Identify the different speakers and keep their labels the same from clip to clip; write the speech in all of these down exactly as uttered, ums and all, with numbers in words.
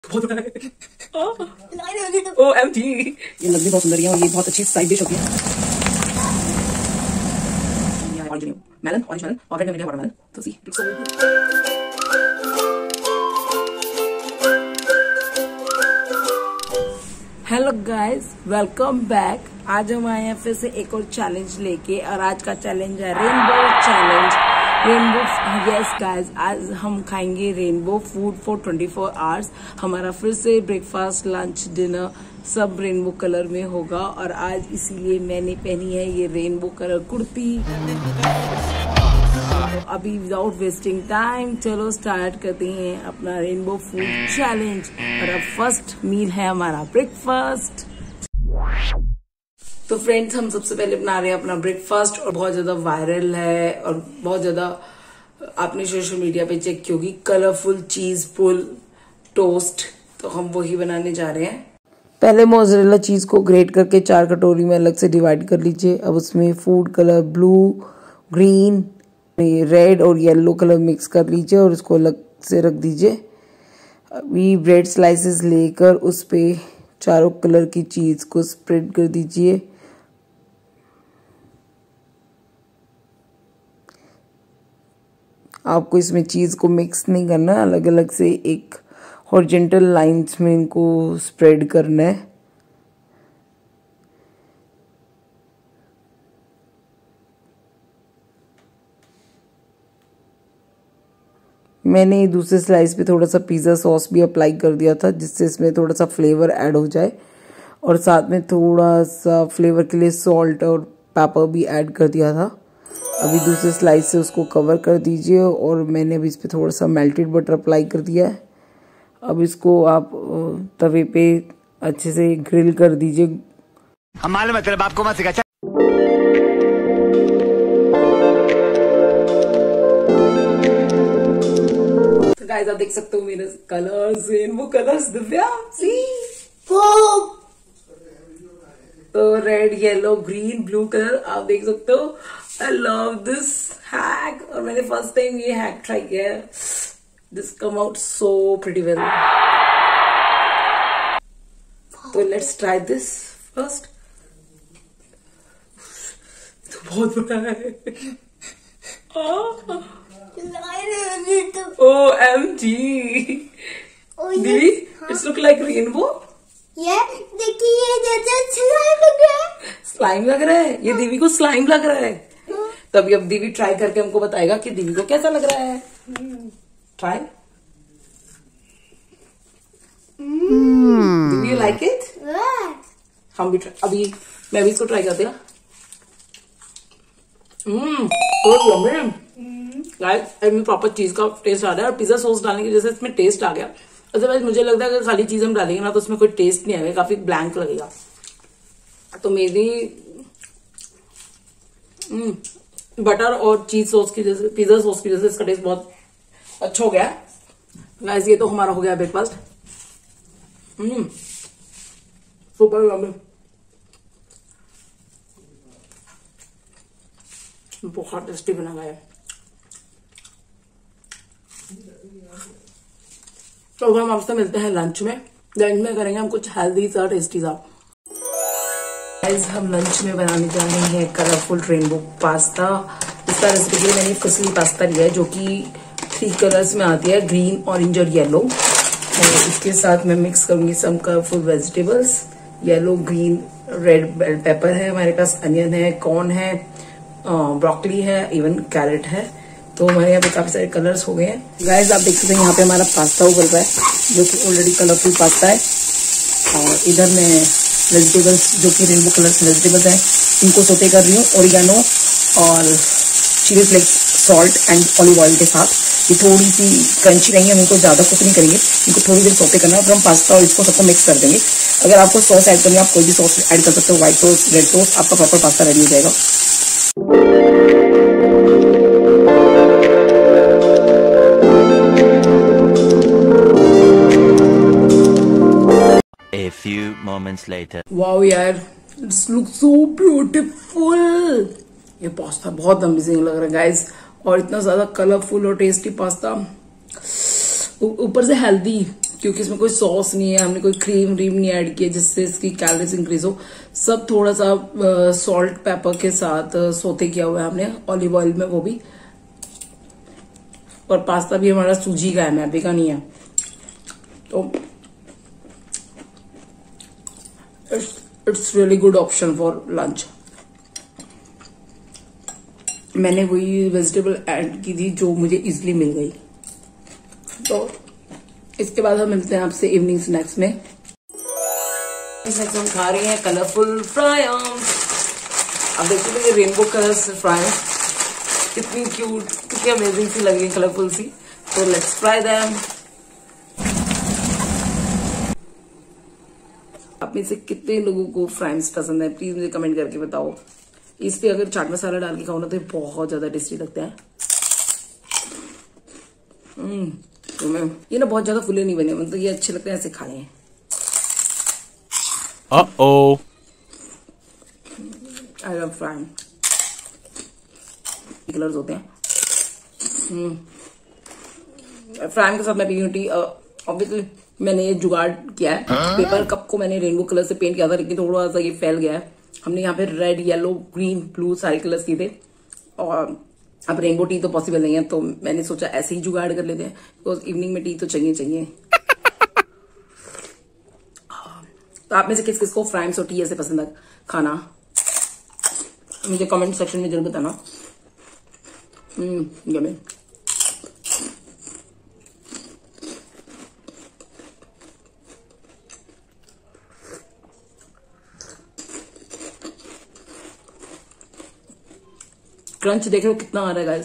Speaker 1: O M G, ये लग भी बहुत सुंदर है और ये बहुत अच्छी साइड डिश होती है। मेलन, ऑरेंज मेलन और रेड में वाटरमेलन। तो see hello guys, welcome back. आज हम आए हैं फिर से एक और चैलेंज लेके और आज का चैलेंज है rainbow challenge. Rainbow, yes guys, आज हम खाएंगे rainbow food for twenty four hours. हमारा फिर से ब्रेकफास्ट, लंच, डिनर सब रेनबो कलर में होगा और आज इसीलिए मैंने पहनी है ये रेनबो कलर कुर्ती। अभी विदाउट वेस्टिंग टाइम चलो स्टार्ट करते हैं अपना रेनबो फूड चैलेंज। और अब फर्स्ट मील है हमारा ब्रेकफास्ट। तो फ्रेंड्स, हम सबसे पहले बना रहे हैं अपना ब्रेकफास्ट और बहुत ज्यादा वायरल है और बहुत ज्यादा आपने सोशल मीडिया पे चेक की होगी, कलरफुल चीज पुल टोस्ट। तो हम वही बनाने जा रहे हैं। पहले मोज़रेला चीज को ग्रेट करके चार कटोरी में अलग से डिवाइड कर लीजिए। अब उसमें food colour blue, green, red और येलो कलर मिक्स कर लीजिए और उसको अलग से रख दीजिए। अभी ब्रेड स्लाइसेस लेकर उस पे चारों कलर की चीज को स्प्रेड कर दीजिए। आपको इसमें चीज को मिक्स नहीं करना, अलग अलग से एक हॉरिजॉन्टल लाइंस में इनको स्प्रेड करना है। मैंने दूसरे स्लाइस पे थोड़ा सा पिज़्ज़ा सॉस भी अप्लाई कर दिया था जिससे इसमें थोड़ा सा फ्लेवर ऐड हो जाए और साथ में थोड़ा सा फ्लेवर के लिए सॉल्ट और पेपर भी ऐड कर दिया था। अभी दूसरे स्लाइस से उसको कवर कर दीजिए और मैंने अभी इस पे थोड़ा सा मेल्टेड बटर अप्लाई कर दिया है। अब इसको आप तवे पे अच्छे से ग्रिल कर दीजिए।
Speaker 2: हमारे मतलब आपको मत सिखा।
Speaker 1: गाइस, आप देख सकते हो मेरे colours, rainbow colours. Divya see, तो red, yellow, green, blue colour आप देख सकते हो। आई लव दिस हैक और मैंने फर्स्ट टाइम ये हैक ट्राई किया है। This come out so pretty well. तो लेट्स ट्राई दिस फर्स्ट। तो बहुत बड़ा है। O M G, दीदी, इट्स लुक लाइक रेनबो।
Speaker 3: ये देखिए, जैसे स्लाइम लग रहा है।
Speaker 1: स्लाइम लग रहा है, ये दीदी को स्लाइम लग रहा है। तभी अब दीदी ट्राई करके हमको बताएगा कि दीदी को कैसा लग रहा है। Try. Do you like it? हम भी अभी मैं भी इसको ट्राई करते हैं। हम्म गाइस, इसमें प्रॉपर चीज का टेस्ट आ रहा है और पिज्जा सॉस डालने की वजह से इसमें टेस्ट आ गया। अदरवाइज मुझे लगता है कि खाली चीज हम डालेंगे ना तो उसमें कोई टेस्ट नहीं आएगा, काफी ब्लैंक लगेगा। तो मेरी बटर और चीज सॉस की वजह से, पिज्जा सॉस की वजह से इसका टेस्ट बहुत अच्छा हो गया है। गाइस, ये तो हमारा हो गया ब्रेकफास्ट। हम्म सुपर यम्मी, बहुत टेस्टी बना गया है। तो हम आपसे मिलते हैं लंच में। लंच में करेंगे हम कुछ हेल्दी सा, टेस्टी सा। गाइस, हम लंच में बनाने जा रहे हैं कलरफुल रेनबो पास्ता। इसका रेसिपी के लिए मैंने फसली पास्ता लिया है जो कि थ्री कलर्स में आती है, ग्रीन, ऑरेंज और येलो। और इसके साथ मैं मिक्स करूंगी some colourful vegetables. Yellow, green, red bell pepper है हमारे पास, अनियन है, कॉर्न है, ब्रोकली है, इवन कैरेट है। तो हमारे यहाँ पे काफी सारे कलर्स हो गए हैं। गाइस, आप देख सकते हैं यहाँ पे हमारा पास्ता उबल रहा है जो कि ऑलरेडी कलरफुल पास्ता है। और इधर मैं वेजिटेबल्स जो कि रेनबो कलर्स वेजिटेबल्स हैं इनको सोते कर रही हूँ ओरिगेनो और chilli flakes, salt and olive oil के साथ। ये थोड़ी सी क्रंची रहेंगी, हम इनको ज्यादा कुक नहीं करेंगे, इनको थोड़ी देर सोते करना है। फिर हम पास्ता और इसको सबको मिक्स कर देंगे। अगर आपको सॉस ऐड करनी है आप कोई भी सॉस ऐड कर सकते हो, व्हाइट सॉस, रेड सॉस, आपका प्रॉपर पास्ता रेडी हो जाएगा।
Speaker 2: A few moments later.
Speaker 1: Wow यार, इट्स लुक सो ब्यूटीफुल। ये पास्ता बहुत अमेजिंग लग रहा है गाइस, और इतना ज्यादा कलरफुल और टेस्टी पास्ता, ऊपर से हेल्दी। क्योंकि इसमें कोई सॉस नहीं है, हमने कोई क्रीम व्रीम नहीं ऐड किया जिससे इसकी कैलोरीज इंक्रीज हो। सब थोड़ा सा सॉल्ट पेपर के साथ सोते किया हुआ है हमने ऑलिव ऑयल में, वो भी। और पास्ता भी हमारा सूजी का है, मैदे का नहीं है। तो it's it's really good option for lunch. मैंने वही वेजिटेबल ऐड की थी जो मुझे इजीली मिल गई। तो इसके बाद हम मिलते हैं आपसे इवनिंग स्नैक्स में। स्नैक्स हम खा रहे हैं कलरफुल फ्राइज। अब देखिए ये रेनबो कलर्स फ्राइज कितनी क्यूट, कितनी अमेजिंग सी लग रही है, कलरफुल सी। तो लेट्स फ्राई देम। आप में से कितने लोगों को फ्राइज पसंद है, प्लीज मुझे कमेंट करके बताओ। इस पे अगर चाट मसाला डाल के खाओ ना तो बहुत ज्यादा टेस्टी लगता है। हम्म तो ये ना बहुत ज्यादा फुले नहीं बने, मतलब ये अच्छे लगते हैं ऐसे खाने हैं।
Speaker 2: Uh-oh.
Speaker 1: I love fries. Colours होते हैं। हम्म फ्राइज के साथ मैं पी टी। ऑब्वियसली मैंने ये जुगाड़ किया है, पेपर कप को मैंने रेनबो कलर से पेंट किया था, लेकिन थोड़ा सा ये फैल गया है। हमने यहाँ पे रेड, येलो, ग्रीन, ब्लू सारे कलर्स किए थे। और अब रेनबो टी तो पॉसिबल नहीं है, तो मैंने सोचा ऐसे ही जुगाड़ कर लेते हैं, बिकॉज इवनिंग में टी तो चाहिए चाहिए। तो आप में से किस किस को फ्राइज और टी ऐसे पसंद है खाना, मुझे कमेंट सेक्शन में जरूर बताना। हम्म यम्मी। क्रंच देख रहे हो कितना आ रहा है गाइस।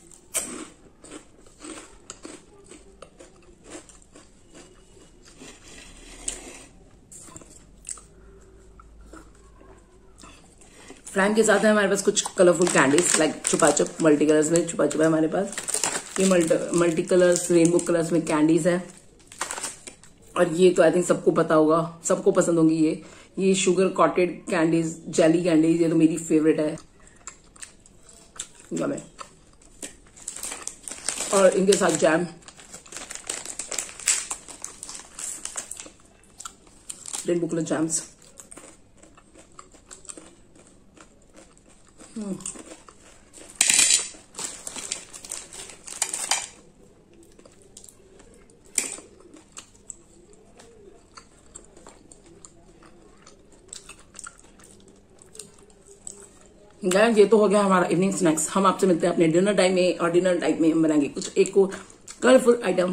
Speaker 1: फ्राइज के साथ है हमारे पास कुछ कलरफुल कैंडीज लाइक छुपा छुप, मल्टी कलर्स में छुपा छुपा है हमारे पास। ये multi multi colours rainbow colours में कैंडीज है। और ये तो आई थिंक सबको पता होगा, सबको पसंद होंगी ये ये sugar coated candies, jelly candies, ये तो मेरी फेवरेट है। में और इनके साथ jam, rainbow colour jams. Guys ये तो हो गया हमारा इवनिंग स्नैक्स। हम आपसे मिलते हैं अपने डिनर टाइम में, और डिनर टाइम में हम बनाएंगे कुछ एक को कलरफुल आइटम।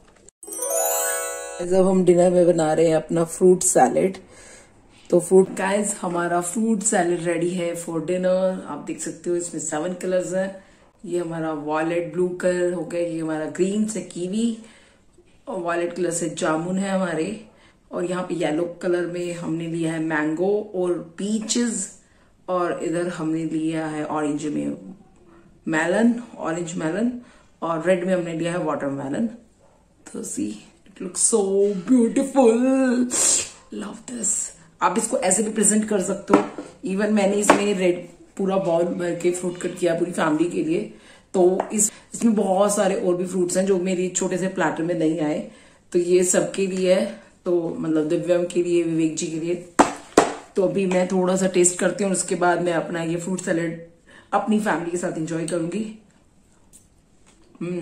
Speaker 1: जब हम डिनर में बना रहे हैं अपना फ्रूट सैलेड, तो फ्रूट गाइस हमारा फ्रूट सैलेड रेडी है फॉर डिनर। आप देख सकते हो इसमें सेवन कलर्स हैं। ये हमारा वॉयलेट ब्लू कलर हो गया, ये हमारा ग्रीन से कीवी, और वॉयलेट कलर से जामुन है हमारे, और यहाँ पे येलो कलर में हमने लिया है मैंगो और पीचेस, और इधर हमने लिया है ऑरेंज में मेलन, ऑरेंज मेलन, और रेड में हमने लिया है वाटरमेलन। तो see it looks so beautiful, love this. आप इसको ऐसे भी प्रेजेंट कर सकते हो। इवन मैंने इसमें रेड पूरा बाउल भर के फ्रूट कट किया पूरी फैमिली के लिए। तो इस इसमें बहुत सारे और भी फ्रूट्स हैं जो मेरी छोटे से प्लेटर में नहीं आए, तो ये सबके लिए है। तो मतलब दिव्यम के लिए, विवेक जी के लिए। तो अभी मैं थोड़ा सा टेस्ट करती हूँ, उसके बाद मैं अपना ये फ्रूट सैलेड अपनी फैमिली के साथ एंजॉय करूंगी। हम्म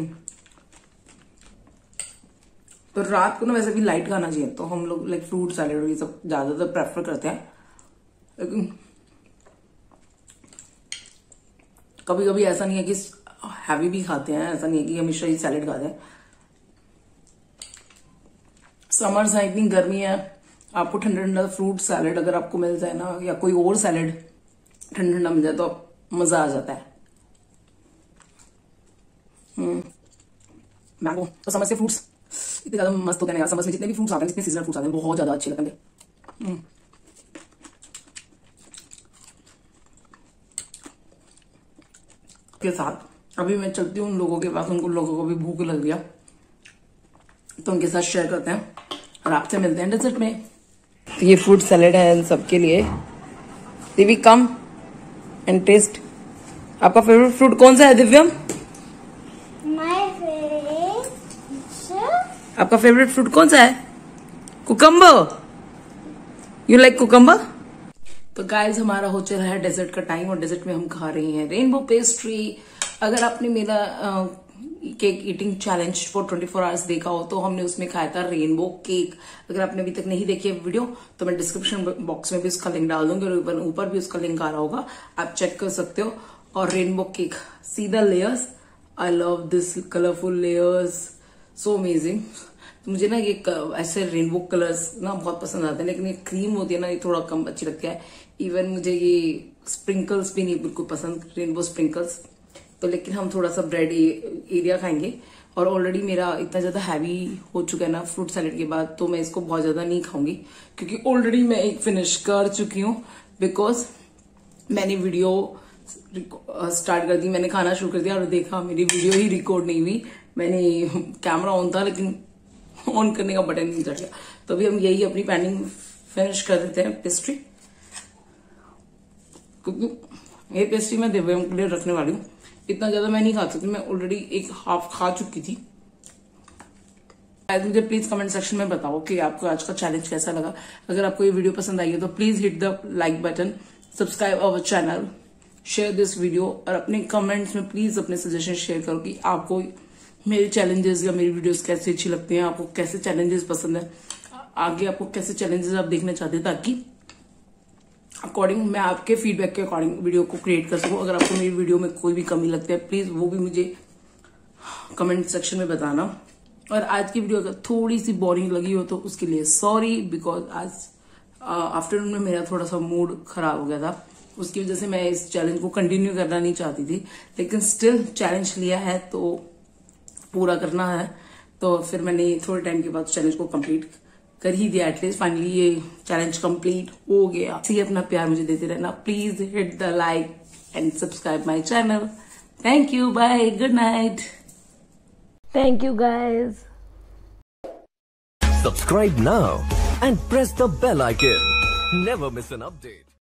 Speaker 1: तो रात को ना वैसे भी लाइट खाना चाहिए, तो हम लोग लाइक फ्रूट सैलेड और ये सब ज्यादातर प्रेफर करते हैं। लेकिन कभी कभी ऐसा नहीं है कि हैवी भी खाते हैं, ऐसा नहीं है कि हमेशा ही सैलेड खाते हैं। समर्स है, इतनी गर्मी है, आपको ठंडा ठंडा फ्रूट सैलेड अगर आपको मिल जाए ना, या कोई और सैलेड ठंडा ठंडा मिल जाए तो मजा आ जाता है। हम्म मैंगो तो समर से फ्रूट्स इतने ज्यादा मस्त होते हैं यार। समर में जितने भी फ्रूट्स आते हैं, जितने सीजनल फ्रूट्स आते हैं, बहुत ज्यादा अच्छे लगते हैं। के साथ अभी मैं चलती हूँ उन लोगों के पास, उनको लोगों को भी भूख लग गया, तो उनके साथ शेयर करते हैं और आपसे मिलते हैं डेजर्ट में। तो ये फ्रूट सैलेड है इन सबके लिए। Divya come and taste. आपका फेवरेट फ्रूट कौन सा है दिव्यम?
Speaker 3: My favorite
Speaker 1: आपका फेवरेट फ्रूट कौन सा है? कुकम्बर। You like cucumber? तो गाइज हमारा हो चल रहा है डेजर्ट का टाइम और डेजर्ट में हम खा रहे हैं रेनबो पेस्ट्री। अगर आपने मेरा cake eating challenge for twenty four hours देखा हो तो हमने उसमें खाया था रेनबो केक। अगर आपने अभी तक नहीं देखी है वीडियो तो मैं डिस्क्रिप्शन बॉक्स में भी उसका लिंक डाल दूंगी और ऊपर भी उसका लिंक आ रहा होगा, आप चेक कर सकते हो। और rainbow cake, see the layers, I love this colourful layers, so amazing. मुझे ना ये ऐसे रेनबो कलर्स ना बहुत पसंद आते हैं, लेकिन ये क्रीम होती है ना ये थोड़ा कम अच्छी लगती है। इवन मुझे ये स्प्रिंकल्स भी नहीं बिल्कुल पसंद, रेनबो स्प्रिंकल्स। तो लेकिन हम थोड़ा सा ब्रेड एरिया खाएंगे और ऑलरेडी मेरा इतना ज्यादा हैवी हो चुका है ना फ्रूट सैलेड के बाद, तो मैं इसको बहुत ज्यादा नहीं खाऊंगी क्योंकि ऑलरेडी मैं एक फिनिश कर चुकी हूँ। बिकॉज मैंने वीडियो स्टार्ट कर दी, मैंने खाना शुरू कर दिया और देखा मेरी वीडियो ही रिकॉर्ड नहीं हुई। मैंने कैमरा ऑन था लेकिन ऑन करने का बटन नहीं चढ़ गया। तो अभी हम यही अपनी पैनिंग फिनिश कर देते हैं पेस्ट्री, क्योंकि ये पेस्ट्री मैं दिव्यांग के लिए रखने वाली हूँ। इतना ज्यादा मैं नहीं खा सकती, मैं ऑलरेडी एक हाफ खा चुकी थी। मुझे प्लीज कमेंट सेक्शन में बताओ कि आपको आज का चैलेंज कैसा लगा। अगर आपको ये वीडियो पसंद आई है तो please hit the like button, subscribe our channel, share this video और अपने कमेंट्स में प्लीज अपने सजेशन शेयर करो कि आपको मेरे चैलेंजेस या मेरी वीडियोस कैसे अच्छी लगती हैं, आपको कैसे चैलेंजेस पसंद है, आगे आपको कैसे चैलेंजेस आप देखना चाहते हैं, ताकि अकॉर्डिंग मैं आपके फीडबैक के अकॉर्डिंग वीडियो को क्रिएट कर सकूं। अगर आपको मेरी वीडियो में कोई भी कमी लगती है प्लीज वो भी मुझे कमेंट सेक्शन में बताना। और आज की वीडियो अगर थोड़ी सी बोरिंग लगी हो तो उसके लिए सॉरी, बिकॉज आज आफ्टरनून में मेरा थोड़ा सा मूड खराब हो गया था, उसकी वजह से मैं इस चैलेंज को कंटिन्यू करना नहीं चाहती थी, लेकिन स्टिल चैलेंज लिया है तो पूरा करना है। तो फिर मैंने थोड़े टाइम के बाद चैलेंज को कंप्लीट कर ही दिया। एटलीस्ट फाइनली ये चैलेंज कंप्लीट हो गया। इसी अपना प्यार मुझे देते रहना, please hit the like and subscribe my channel. Thank you, bye, good night.
Speaker 4: Thank you guys.
Speaker 5: Subscribe now and press the bell icon. Never miss an update.